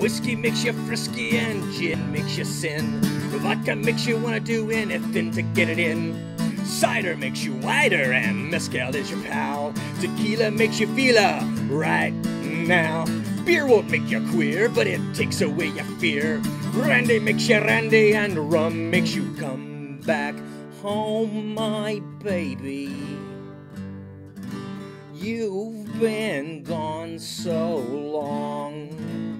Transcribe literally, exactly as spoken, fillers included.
Whiskey makes you frisky and gin makes you sin. Vodka makes you wanna do anything to get it in. Cider makes you wider and mezcal is your pal. Tequila makes you feel a right now. Beer won't make you queer, but it takes away your fear. Brandy makes you randy and rum makes you come back home, my baby. You've been gone so long.